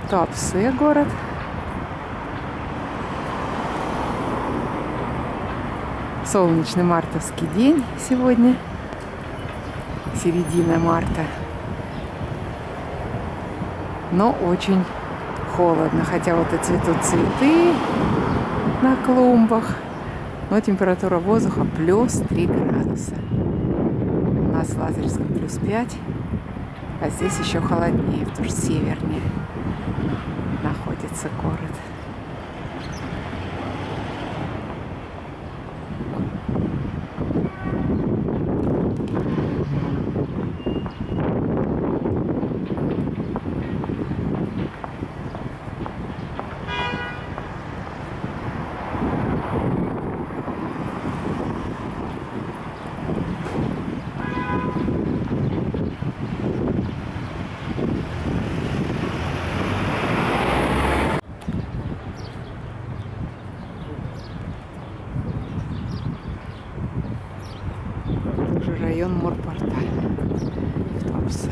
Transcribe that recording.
Туапсе город. Солнечный мартовский день сегодня. Середина марта. Но очень холодно. Хотя вот и цветут цветы на клумбах. Но температура воздуха плюс 3 градуса. У нас в Лазаревском плюс 5. А здесь еще холоднее, потому что севернее находится город. Район Морпорта в Туапсе.